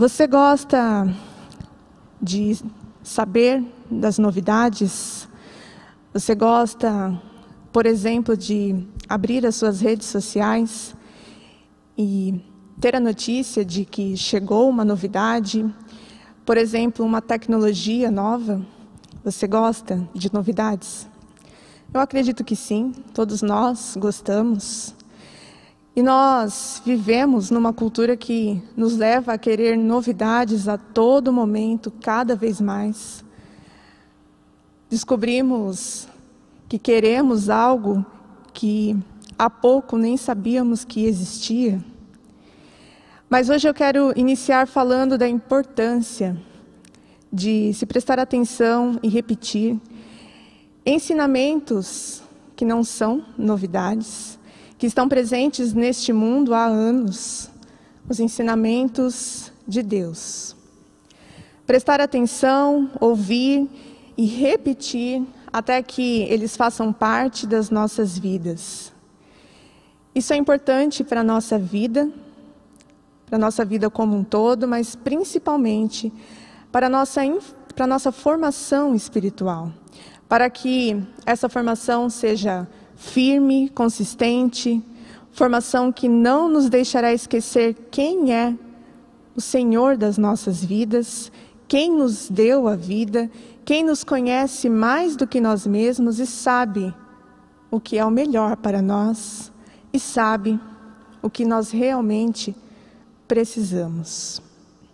Você gosta de saber das novidades? Você gosta, por exemplo, de abrir as suas redes sociais e ter a notícia de que chegou uma novidade, por exemplo, uma tecnologia nova? Você gosta de novidades? Eu acredito que sim, todos nós gostamos. E nós vivemos numa cultura que nos leva a querer novidades a todo momento, cada vez mais. Descobrimos que queremos algo que há pouco nem sabíamos que existia. Mas hoje eu quero iniciar falando da importância de se prestar atenção e repetir ensinamentos que não são novidades, que estão presentes neste mundo há anos, os ensinamentos de Deus. Prestar atenção, ouvir e repetir até que eles façam parte das nossas vidas. Isso é importante para a nossa vida como um todo, mas principalmente para a nossa formação espiritual, para que essa formação seja firme, consistente, formação que não nos deixará esquecer quem é o Senhor das nossas vidas, quem nos deu a vida, quem nos conhece mais do que nós mesmos e sabe o que é o melhor para nós e sabe o que nós realmente precisamos.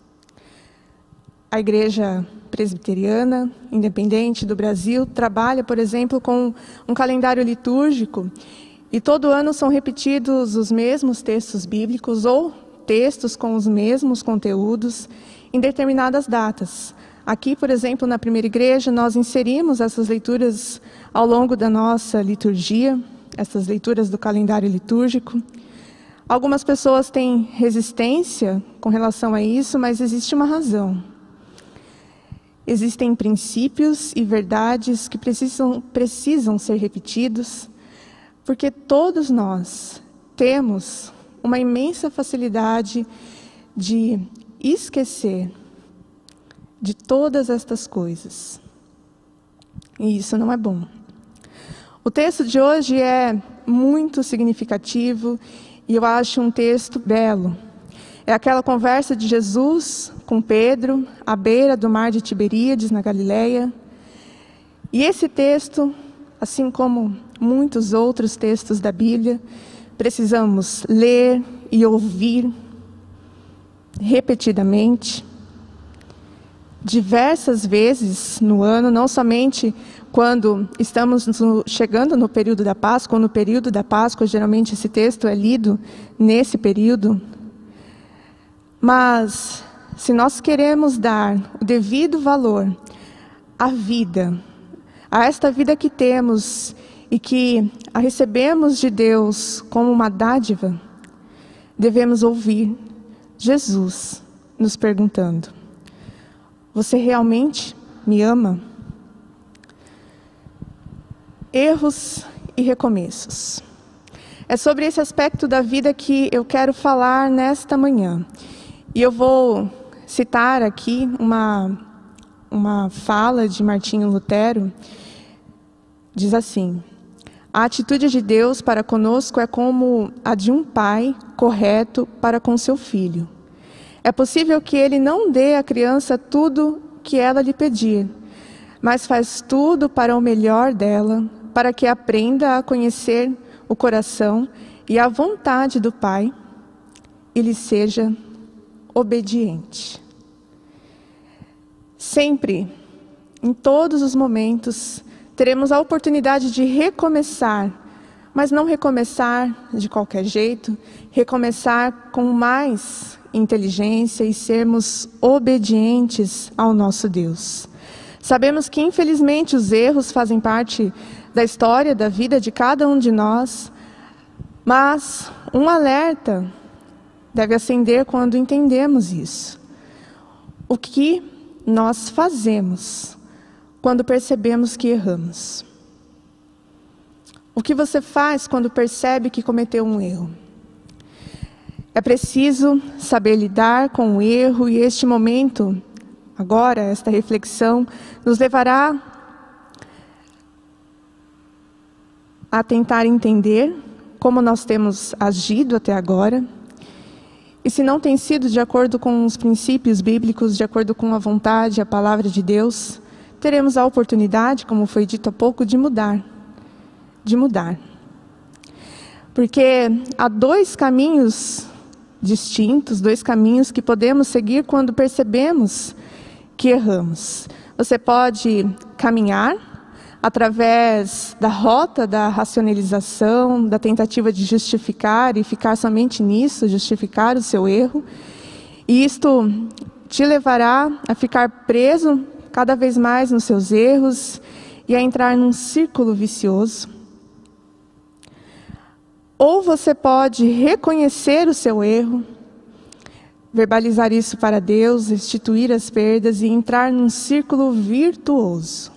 A Igreja Presbiteriana Independente do Brasil trabalha, por exemplo, com um calendário litúrgico e todo ano são repetidos os mesmos textos bíblicos ou textos com os mesmos conteúdos em determinadas datas. Aqui, por exemplo, na Primeira Igreja, nós inserimos essas leituras ao longo da nossa liturgia, essas leituras do calendário litúrgico. Algumas pessoas têm resistência com relação a isso, mas existe uma razão. Existem princípios e verdades que precisam ser repetidos, porque todos nós temos uma imensa facilidade de esquecer de todas estas coisas. E isso não é bom. O texto de hoje é muito significativo e eu acho um texto belo. É aquela conversa de Jesus com Pedro, à beira do mar de Tiberíades, na Galileia. E esse texto, assim como muitos outros textos da Bíblia, precisamos ler e ouvir repetidamente, diversas vezes no ano, não somente quando estamos chegando no período da Páscoa, ou no período da Páscoa, geralmente esse texto é lido nesse período. Mas, se nós queremos dar o devido valor à vida, a esta vida que temos e que a recebemos de Deus como uma dádiva, devemos ouvir Jesus nos perguntando: você realmente me ama? Erros e recomeços. É sobre esse aspecto da vida que eu quero falar nesta manhã. E eu vou citar aqui uma fala de Martinho Lutero. Diz assim: a atitude de Deus para conosco é como a de um pai correto para com seu filho. É possível que ele não dê à criança tudo que ela lhe pedir, mas faz tudo para o melhor dela, para que aprenda a conhecer o coração e a vontade do pai e lhe seja obediente. Sempre, em todos os momentos, teremos a oportunidade de recomeçar, mas não recomeçar de qualquer jeito, recomeçar com mais inteligência e sermos obedientes ao nosso Deus. Sabemos que, infelizmente, os erros fazem parte da história, da vida de cada um de nós, mas um alerta deve acender quando entendemos isso. O que nós fazemos quando percebemos que erramos? O que você faz quando percebe que cometeu um erro? É preciso saber lidar com o erro, e este momento, agora, esta reflexão, nos levará a tentar entender como nós temos agido até agora. E se não tem sido de acordo com os princípios bíblicos, de acordo com a vontade, a palavra de Deus, teremos a oportunidade, como foi dito há pouco, de mudar. De mudar. Porque há dois caminhos distintos, dois caminhos que podemos seguir quando percebemos que erramos. Você pode caminhar através da rota da racionalização, da tentativa de justificar e ficar somente nisso, justificar o seu erro. E isto te levará a ficar preso cada vez mais nos seus erros e a entrar num círculo vicioso. Ou você pode reconhecer o seu erro, verbalizar isso para Deus, restituir as perdas e entrar num círculo virtuoso.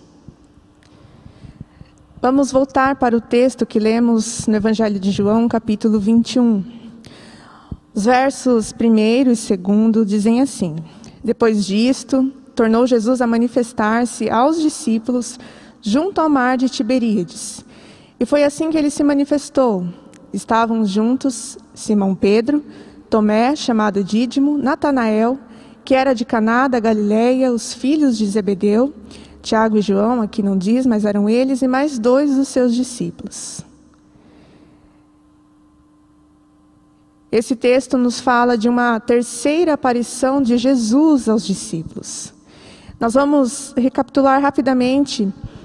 Vamos voltar para o texto que lemos no Evangelho de João, capítulo 21. Os versos 1º e 2º dizem assim: Depois disto, tornou Jesus a manifestar-se aos discípulos junto ao mar de Tiberíades. E foi assim que ele se manifestou. Estavam juntos Simão Pedro, Tomé, chamado Dídimo, Natanael, que era de Caná da Galileia, os filhos de Zebedeu, Tiago e João, aqui não diz, mas eram eles, e mais 2 dos seus discípulos. Esse texto nos fala de uma terceira aparição de Jesus aos discípulos. Nós vamos recapitular rapidamente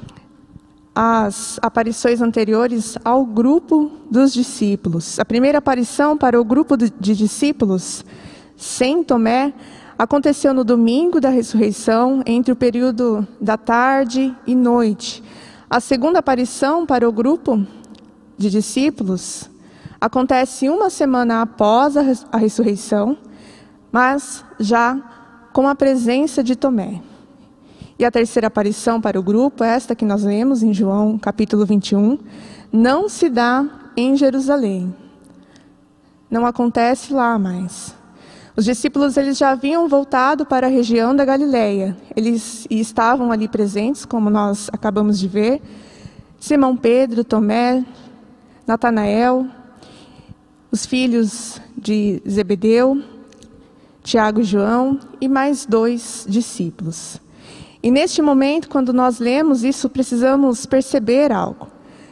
as aparições anteriores ao grupo dos discípulos. A primeira aparição para o grupo de discípulos, sem Tomé, aconteceu no domingo da ressurreição, entre o período da tarde e noite. A segunda aparição para o grupo de discípulos acontece 1 semana após a ressurreição, mas já com a presença de Tomé. E a terceira aparição para o grupo, esta que nós lemos em João capítulo 21, não se dá em Jerusalém. Não acontece lá mais. Os discípulos eles já haviam voltado para a região da Galileia. Eles estavam ali presentes, como nós acabamos de ver. Simão Pedro, Tomé, Natanael, os filhos de Zebedeu, Tiago e João e mais 2 discípulos. E neste momento, quando nós lemos isso, precisamos perceber algo.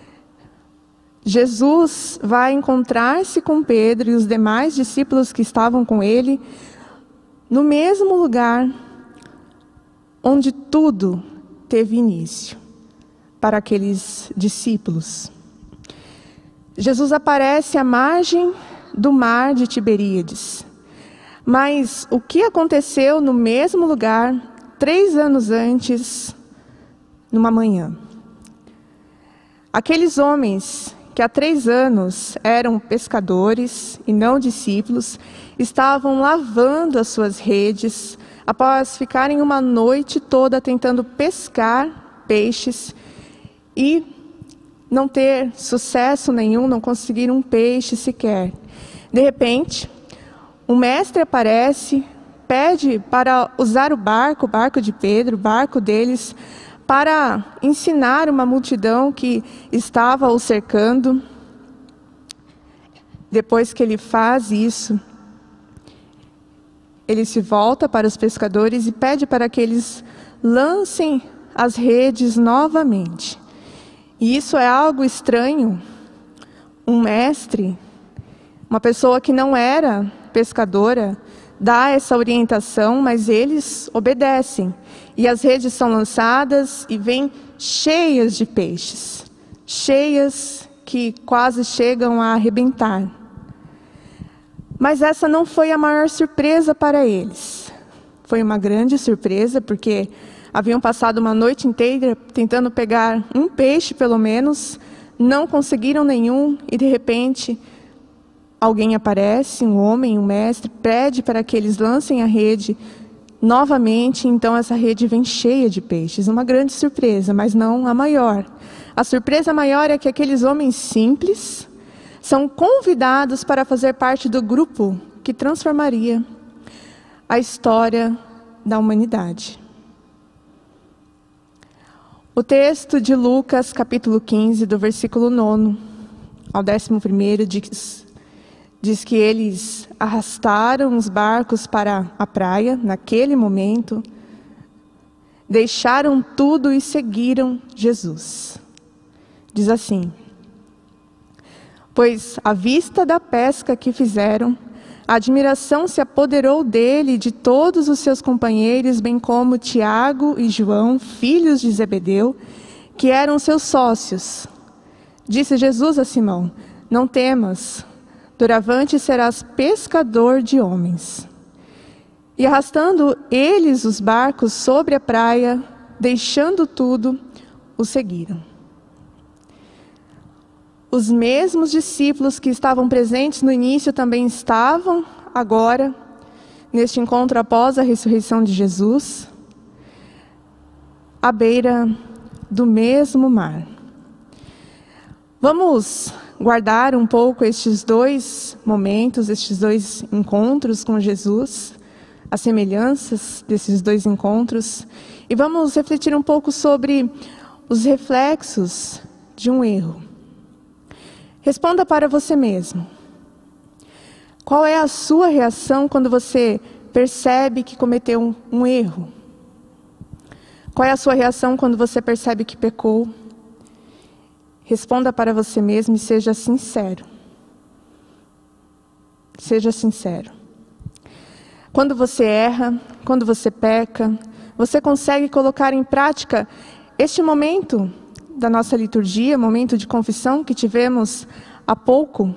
Jesus vai encontrar-se com Pedro e os demais discípulos que estavam com ele no mesmo lugar onde tudo teve início para aqueles discípulos. Jesus aparece à margem do mar de Tiberíades. Mas o que aconteceu no mesmo lugar 3 anos antes, numa manhã? Aqueles homens que há 3 anos eram pescadores e não discípulos, estavam lavando as suas redes após ficarem uma noite toda tentando pescar peixes e não ter sucesso nenhum, não conseguiram um peixe sequer. De repente, o mestre aparece, pede para usar o barco de Pedro, o barco deles, para ensinar uma multidão que estava o cercando. Depois que ele faz isso, ele se volta para os pescadores e pede para que eles lancem as redes novamente. E isso é algo estranho. Um mestre, uma pessoa que não era pescadora, dá essa orientação, mas eles obedecem. E as redes são lançadas e vêm cheias de peixes. Cheias que quase chegam a arrebentar. Mas essa não foi a maior surpresa para eles. Foi uma grande surpresa, porque haviam passado uma noite inteira tentando pegar um peixe, pelo menos, não conseguiram nenhum, e de repente alguém aparece, um homem, um mestre, pede para que eles lancem a rede novamente, então essa rede vem cheia de peixes. Uma grande surpresa, mas não a maior. A surpresa maior é que aqueles homens simples são convidados para fazer parte do grupo que transformaria a história da humanidade. O texto de Lucas, capítulo 15, do versículo 9 ao 11, diz que eles arrastaram os barcos para a praia, naquele momento, deixaram tudo e seguiram Jesus. Diz assim: pois à vista da pesca que fizeram, a admiração se apoderou dele e de todos os seus companheiros, bem como Tiago e João, filhos de Zebedeu, que eram seus sócios. Disse Jesus a Simão: não temas, doravante serás pescador de homens. E arrastando eles os barcos sobre a praia, deixando tudo, o seguiram. Os mesmos discípulos que estavam presentes no início também estavam agora, neste encontro após a ressurreição de Jesus, à beira do mesmo mar. Vamos guardar um pouco estes dois momentos, estes dois encontros com Jesus, as semelhanças desses dois encontros, e vamos refletir um pouco sobre os reflexos de um erro. Responda para você mesmo. Qual é a sua reação quando você percebe que cometeu um erro? Qual é a sua reação quando você percebe que pecou? Responda para você mesmo e seja sincero. Seja sincero. Quando você erra, quando você peca, você consegue colocar em prática este momento da nossa liturgia, momento de confissão que tivemos há pouco?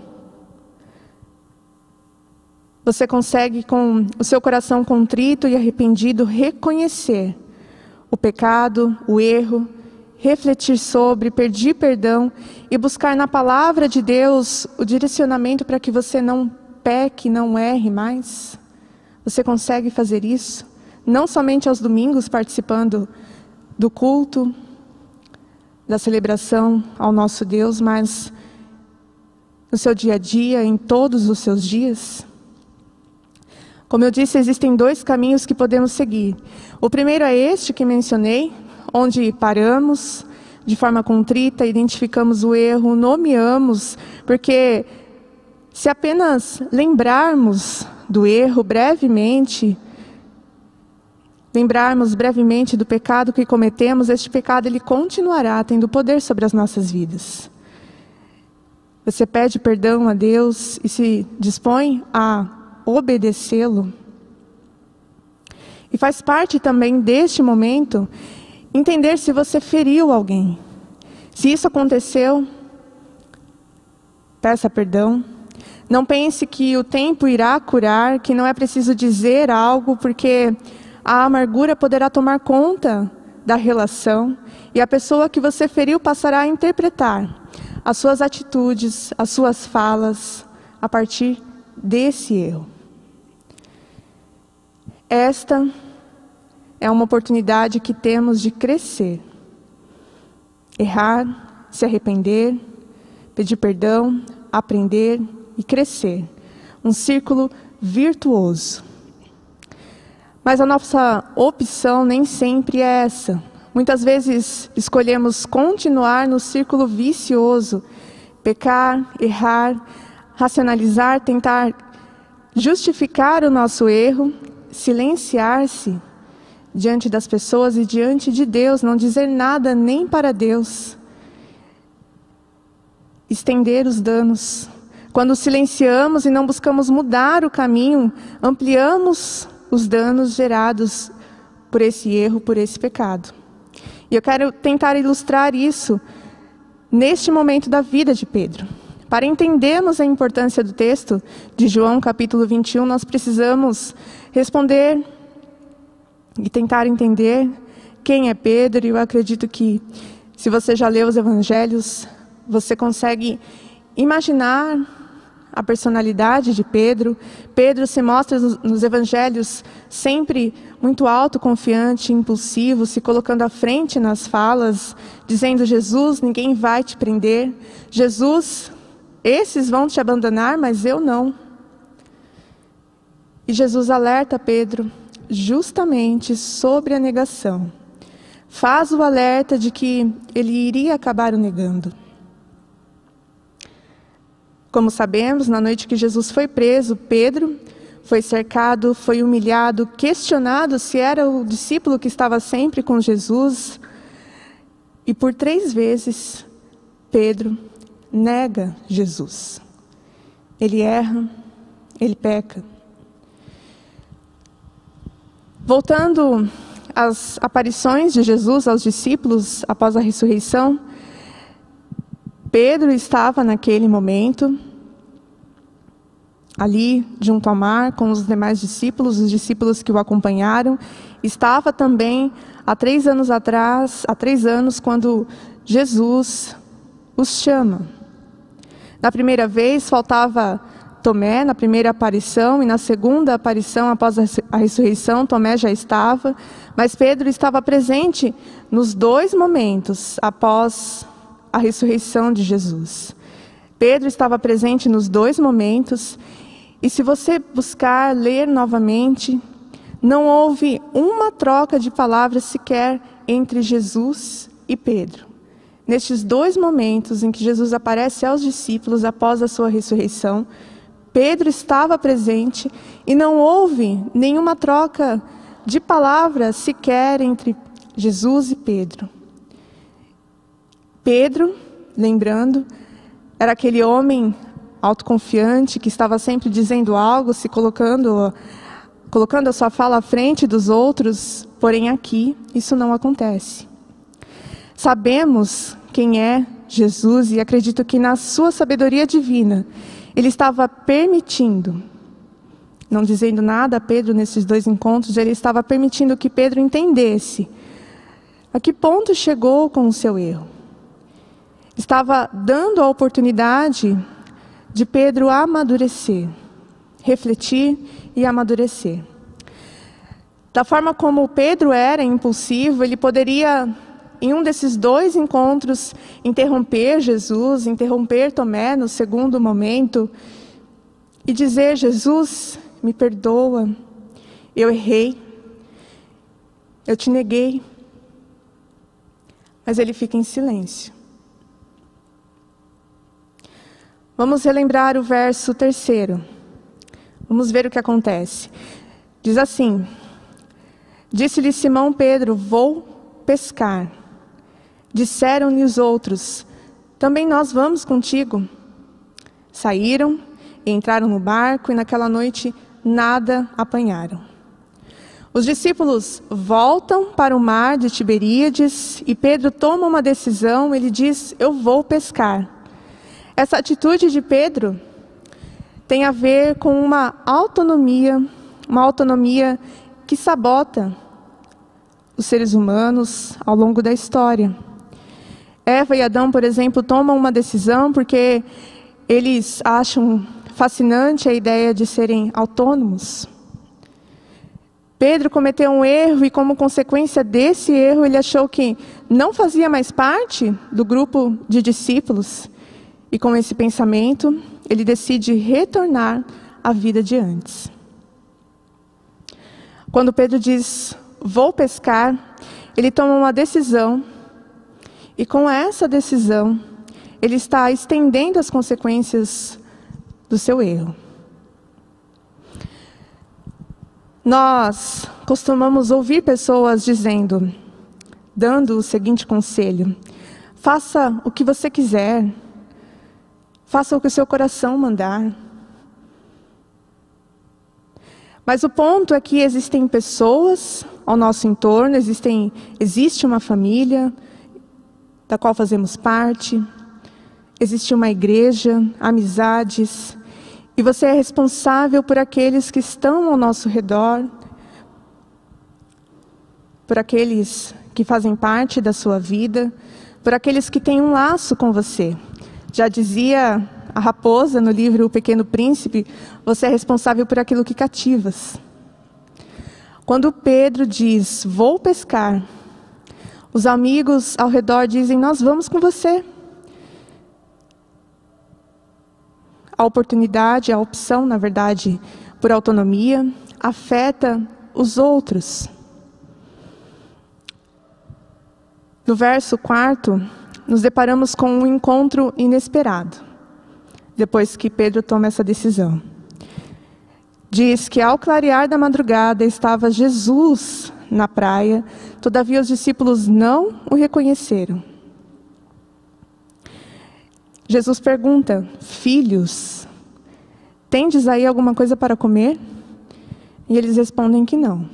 Você consegue, com o seu coração contrito e arrependido, reconhecer o pecado, o erro, refletir sobre, pedir perdão e buscar na palavra de Deus o direcionamento para que você não peque, não erre mais? Você consegue fazer isso? Não somente aos domingos, participando do culto, da celebração ao nosso Deus, mas no seu dia a dia, em todos os seus dias? Como eu disse, existem dois caminhos que podemos seguir. O primeiro é este que mencionei, onde paramos de forma contrita, identificamos o erro, nomeamos, porque se apenas lembrarmos do erro brevemente, lembrarmos brevemente do pecado que cometemos, este pecado ele continuará tendo poder sobre as nossas vidas. Você pede perdão a Deus e se dispõe a obedecê-lo. E faz parte também deste momento entender se você feriu alguém. Se isso aconteceu, peça perdão. Não pense que o tempo irá curar, que não é preciso dizer algo, porque a amargura poderá tomar conta da relação e a pessoa que você feriu passará a interpretar as suas atitudes, as suas falas a partir desse erro. Esta é uma oportunidade que temos de crescer, errar, se arrepender, pedir perdão, aprender e crescer. Um círculo virtuoso. Mas a nossa opção nem sempre é essa. Muitas vezes escolhemos continuar no círculo vicioso, pecar, errar, racionalizar, tentar justificar o nosso erro, silenciar-se diante das pessoas e diante de Deus, não dizer nada nem para Deus. Estender os danos. Quando silenciamos e não buscamos mudar o caminho, ampliamos os danos gerados por esse erro, por esse pecado. E eu quero tentar ilustrar isso neste momento da vida de Pedro. Para entendermos a importância do texto de João, capítulo 21, nós precisamos responder e tentar entender quem é Pedro. E eu acredito que, se você já leu os evangelhos, você consegue imaginar a personalidade de Pedro. Pedro se mostra nos evangelhos sempre muito autoconfiante, impulsivo, se colocando à frente nas falas, dizendo: Jesus, ninguém vai te prender. Jesus, esses vão te abandonar, mas eu não. E Jesus alerta Pedro justamente sobre a negação. Faz o alerta de que ele iria acabar o negando. Como sabemos, na noite que Jesus foi preso, Pedro foi cercado, foi humilhado, questionado se era o discípulo que estava sempre com Jesus. E por 3 vezes, Pedro nega Jesus. Ele erra, ele peca. Voltando às aparições de Jesus aos discípulos após a ressurreição, Pedro estava naquele momento ali junto ao mar com os demais discípulos, os discípulos que o acompanharam. Estava também há 3 anos atrás, há 3 anos, quando Jesus os chama. Na primeira vez faltava Tomé, na primeira aparição, e na segunda aparição após a ressurreição, Tomé já estava, mas Pedro estava presente nos 2 momentos após a ressurreição de Jesus. Pedro estava presente nos 2 momentos, e se você buscar ler novamente, não houve uma troca de palavras sequer entre Jesus e Pedro. Nestes 2 momentos em que Jesus aparece aos discípulos após a sua ressurreição, Pedro estava presente e não houve nenhuma troca de palavras sequer entre Jesus e Pedro. Pedro, lembrando, era aquele homem autoconfiante que estava sempre dizendo algo, se colocando a sua fala à frente dos outros, porém aqui isso não acontece. Sabemos quem é Jesus e acredito que na sua sabedoria divina, ele estava permitindo, não dizendo nada a Pedro nesses 2 encontros, ele estava permitindo que Pedro entendesse a que ponto chegou com o seu erro. Estava dando a oportunidade de Pedro amadurecer, refletir e amadurecer. Da forma como Pedro era impulsivo, ele poderia, em um desses 2 encontros, interromper Jesus, interromper Tomé no segundo momento e dizer: Jesus, me perdoa, eu errei, eu te neguei. Mas ele fica em silêncio. Vamos relembrar o verso 3. Vamos ver o que acontece. Diz assim: disse-lhe Simão Pedro: vou pescar. Disseram-lhe os outros: também nós vamos contigo. Saíram, entraram no barco e naquela noite nada apanharam. Os discípulos voltam para o mar de Tiberíades e Pedro toma uma decisão, ele diz: eu vou pescar. Essa atitude de Pedro tem a ver com uma autonomia que sabota os seres humanos ao longo da história. Eva e Adão, por exemplo, tomam uma decisão porque eles acham fascinante a ideia de serem autônomos. Pedro cometeu um erro e, como consequência desse erro, ele achou que não fazia mais parte do grupo de discípulos. E com esse pensamento, ele decide retornar à vida de antes. Quando Pedro diz: vou pescar, ele toma uma decisão. E com essa decisão, ele está estendendo as consequências do seu erro. Nós costumamos ouvir pessoas dando o seguinte conselho: faça o que você quiser, faça o que o seu coração mandar. Mas o ponto é que existem pessoas ao nosso entorno, existe uma família da qual fazemos parte, existe uma igreja, amizades, e você é responsável por aqueles que estão ao nosso redor, por aqueles que fazem parte da sua vida, por aqueles que têm um laço com você. Já dizia a raposa no livro O Pequeno Príncipe: você é responsável por aquilo que cativas. Quando Pedro diz: vou pescar, os amigos ao redor dizem: nós vamos com você. A oportunidade, a opção, na verdade, por autonomia, afeta os outros. No verso 4, nos deparamos com um encontro inesperado, depois que Pedro toma essa decisão. Diz que ao clarear da madrugada estava Jesus na praia, todavia os discípulos não o reconheceram. Jesus pergunta: filhos, tendes aí alguma coisa para comer? E eles respondem que não.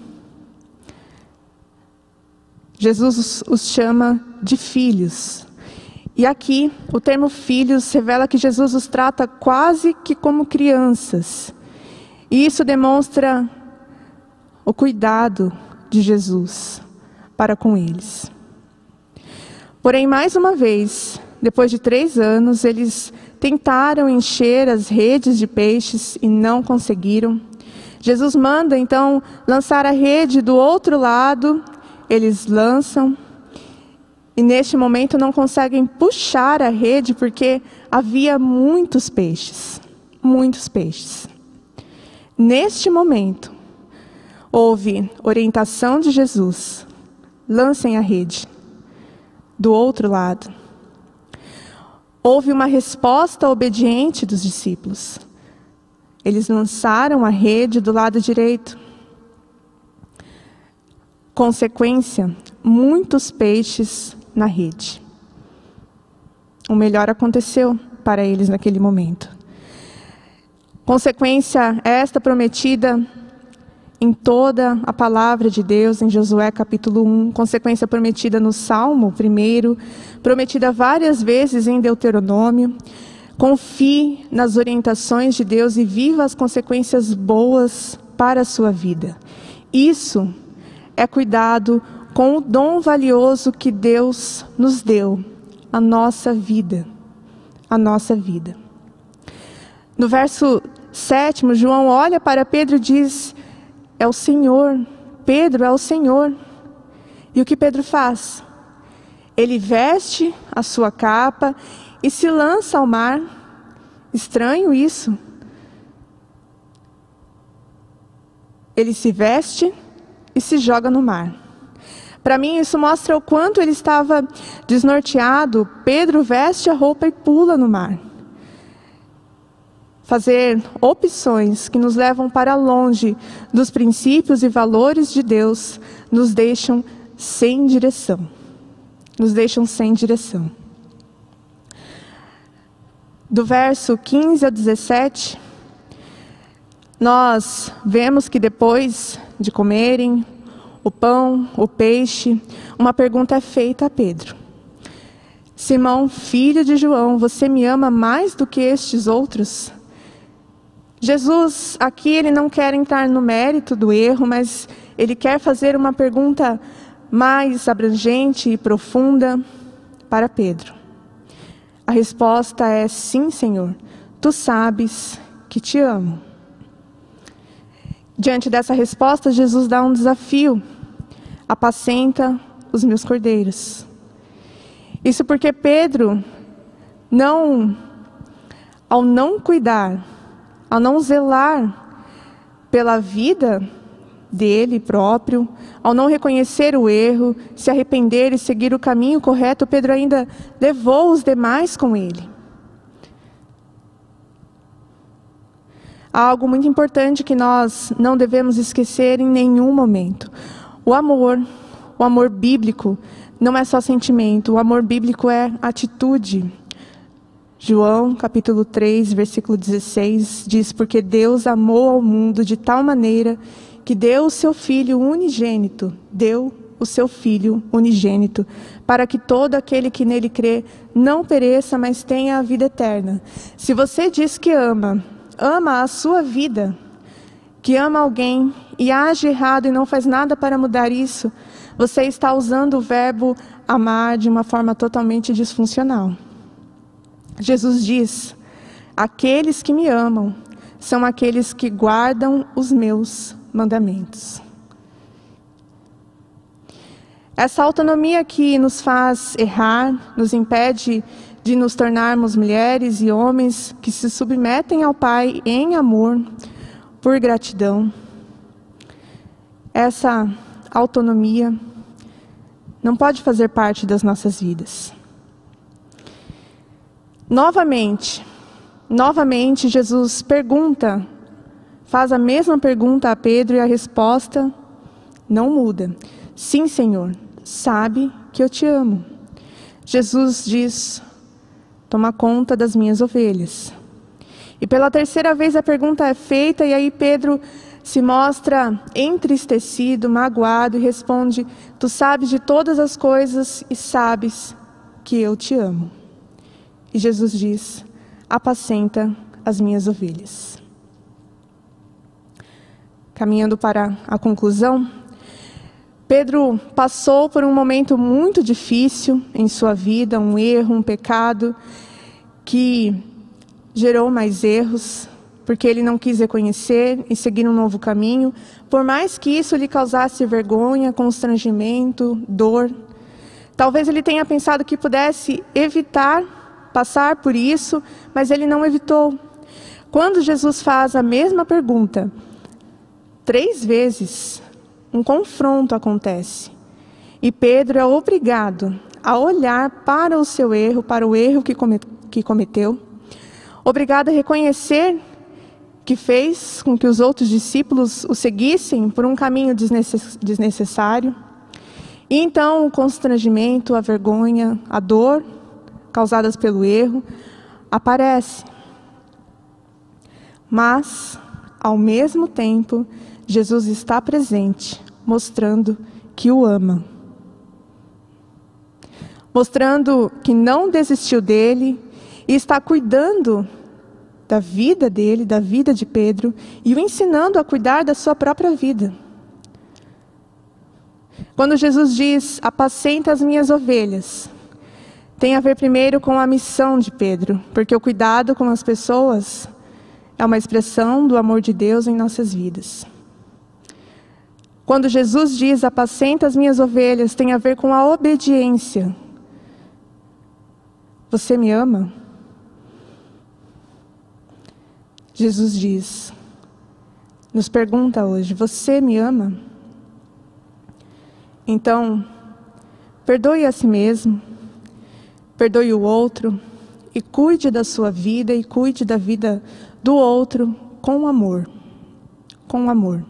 Jesus os chama de filhos. E aqui, o termo filhos revela que Jesus os trata quase que como crianças. E isso demonstra o cuidado de Jesus para com eles. Porém, mais uma vez, depois de 3 anos, eles tentaram encher as redes de peixes e não conseguiram. Jesus manda, então, lançar a rede do outro lado. Eles lançam e, neste momento, não conseguem puxar a rede porque havia muitos peixes. Muitos peixes. Neste momento, houve orientação de Jesus: lancem a rede do outro lado. Houve uma resposta obediente dos discípulos. Eles lançaram a rede do lado direito. Consequência, muitos peixes na rede. O melhor aconteceu para eles naquele momento. Consequência esta prometida em toda a palavra de Deus, em Josué capítulo 1, consequência prometida no Salmo 1, prometida várias vezes em Deuteronômio. Confie nas orientações de Deus e viva as consequências boas para a sua vida. Isso é cuidado com o dom valioso que Deus nos deu, a nossa vida. A nossa vida. No verso 7, João olha para Pedro e diz: é o Senhor, Pedro, é o Senhor. E o que Pedro faz? Ele veste a sua capa e se lança ao mar. Estranho isso. Ele se veste e se joga no mar. Para mim, isso mostra o quanto ele estava desnorteado. Pedro veste a roupa e pula no mar. Fazer opções que nos levam para longe dos princípios e valores de Deus nos deixam sem direção. Nos deixam sem direção. Do verso 15 ao 17, nós vemos que depois de comerem o pão, o peixe, uma pergunta é feita a Pedro: Simão, filho de João, você me ama mais do que estes outros? Jesus, aqui, ele não quer entrar no mérito do erro, mas ele quer fazer uma pergunta mais abrangente e profunda para Pedro. A resposta é: sim, Senhor, tu sabes que te amo. Diante dessa resposta, Jesus dá um desafio: apacenta os meus cordeiros. Isso porque Pedro, ao não cuidar, ao não zelar pela vida dele próprio, ao não reconhecer o erro, se arrepender e seguir o caminho correto, Pedro ainda levou os demais com ele. Há algo muito importante que nós não devemos esquecer em nenhum momento. O amor bíblico, não é só sentimento, o amor bíblico é atitude. João, capítulo 3, versículo 16, diz: porque Deus amou ao mundo de tal maneira que deu o seu Filho unigênito, para que todo aquele que nele crê não pereça, mas tenha a vida eterna. Se você diz que ama a sua vida, que ama alguém e age errado e não faz nada para mudar isso, você está usando o verbo amar de uma forma totalmente disfuncional. Jesus diz: aqueles que me amam são aqueles que guardam os meus mandamentos. Essa autonomia que nos faz errar, nos impede de nos tornarmos mulheres e homens que se submetem ao Pai em amor, por gratidão. essa autonomia não pode fazer parte das nossas vidas. Novamente, Jesus faz a mesma pergunta a Pedro e a resposta não muda. Sim, Senhor, sabe que eu te amo. Jesus diz, toma conta das minhas ovelhas. E pela terceira vez a pergunta é feita e aí Pedro se mostra entristecido, magoado e responde, tu sabes de todas as coisas e sabes que eu te amo. E Jesus diz, apacenta as minhas ovelhas. Caminhando para a conclusão, Pedro passou por um momento muito difícil em sua vida, um erro, um pecado, que gerou mais erros, porque ele não quis reconhecer e seguir um novo caminho, por mais que isso lhe causasse vergonha, constrangimento, dor. Talvez ele tenha pensado que pudesse evitar passar por isso, mas ele não evitou. Quando Jesus faz a mesma pergunta, 3 vezes, um confronto acontece. E Pedro é obrigado a olhar para o seu erro, para o erro que cometeu, obrigado a reconhecer que fez com que os outros discípulos o seguissem por um caminho desnecessário. E então o constrangimento, a vergonha, a dor causadas pelo erro aparece. Mas, ao mesmo tempo, Jesus está presente, mostrando que o ama. Mostrando que não desistiu dele e está cuidando da vida dele, da vida de Pedro, e o ensinando a cuidar da sua própria vida. Quando Jesus diz, apacenta as minhas ovelhas, tem a ver primeiro com a missão de Pedro, porque o cuidado com as pessoas é uma expressão do amor de Deus em nossas vidas. Quando Jesus diz, apacenta as minhas ovelhas, tem a ver com a obediência. Você me ama? Jesus nos pergunta hoje, você me ama? Então, perdoe a si mesmo, perdoe o outro e cuide da sua vida e cuide da vida do outro com amor. Com amor.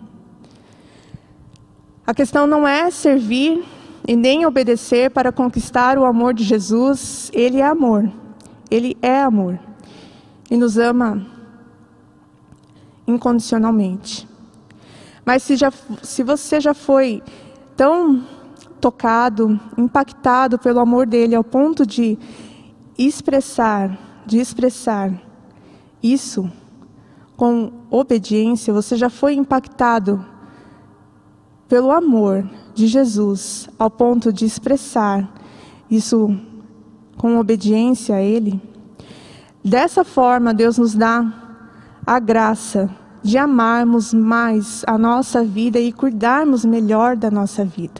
A questão não é servir e nem obedecer para conquistar o amor de Jesus. Ele é amor. Ele é amor. E nos ama incondicionalmente. Mas se você já foi tão tocado, impactado pelo amor dele ao ponto de expressar isso com obediência, você já foi impactado pelo amor de Jesus ao ponto de expressar isso com obediência a ele. Dessa forma, Deus nos dá a graça de amarmos mais a nossa vida e cuidarmos melhor da nossa vida.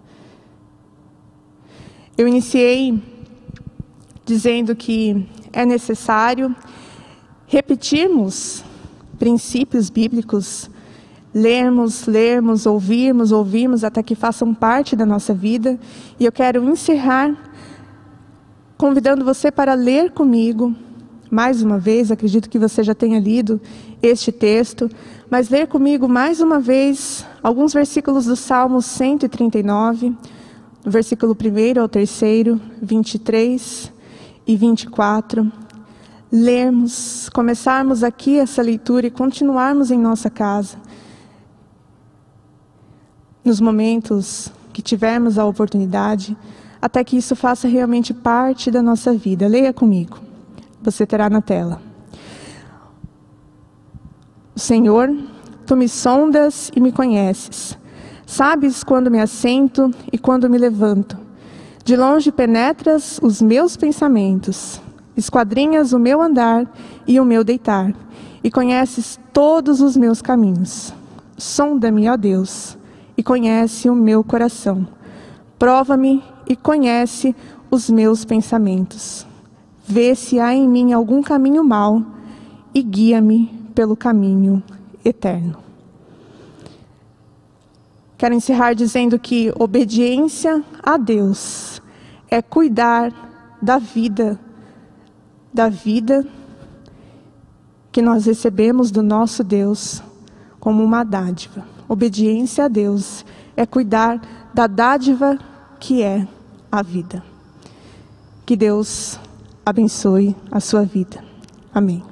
Eu iniciei dizendo que é necessário repetirmos princípios bíblicos, lermos, ouvirmos até que façam parte da nossa vida. E eu quero encerrar convidando você para ler comigo, mais uma vez, acredito que você já tenha lido este texto, mas ler comigo mais uma vez alguns versículos do Salmo 139, do versículo 1 ao 3º, 23 e 24. Lermos, começarmos aqui essa leitura e continuarmos em nossa casa. Nos momentos que tivermos a oportunidade, até que isso faça realmente parte da nossa vida. Leia comigo. Você terá na tela. Senhor, tu me sondas e me conheces. Sabes quando me assento e quando me levanto. De longe penetras os meus pensamentos. Esquadrinhas o meu andar e o meu deitar. E conheces todos os meus caminhos. Sonda-me, ó Deus, e conhece o meu coração. Prova-me e conhece os meus pensamentos. Vê se há em mim algum caminho mau e guia-me pelo caminho eterno. Quero encerrar dizendo que obediência a Deus é cuidar da vida que nós recebemos do nosso Deus como uma dádiva. Obediência a Deus é cuidar da dádiva que é a vida. Que Deus abençoe a sua vida. Amém.